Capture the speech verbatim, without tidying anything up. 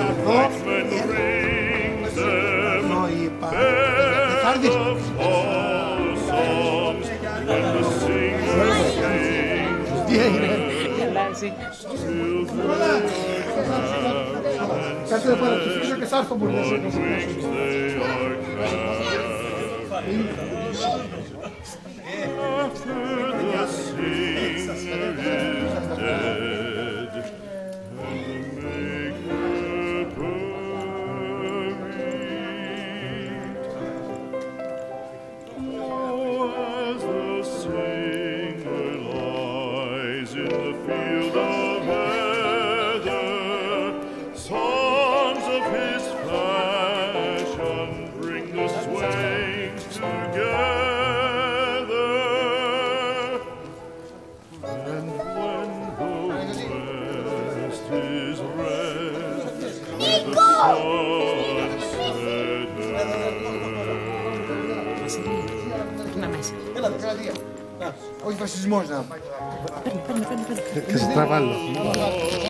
εδώ, εδώ είπα, θα έρθεις. Τι έγινε? Κάτσε να πάρω, τους φύξω και σ' άρθω μπορεί να σε όχι φασισμός να. Και σε τραβάλω.